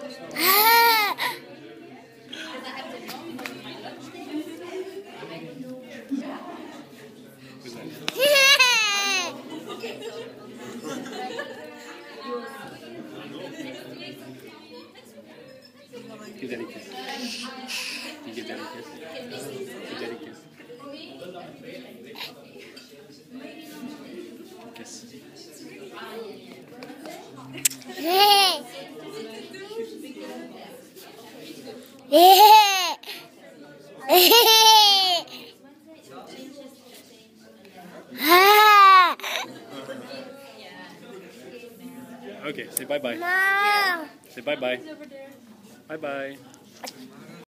Give Daddy a kiss. You give Daddy a kiss. Give Daddy a kiss. Kiss. Okay, say bye-bye. No. Say bye-bye. Bye-bye.